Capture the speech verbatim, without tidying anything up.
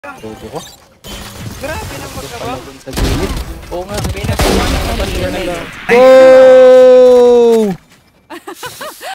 Bobo ko. Grabe nang magkaba. Sa gilid. Oo nga. Pinagawa ng kapatid nila. Oh!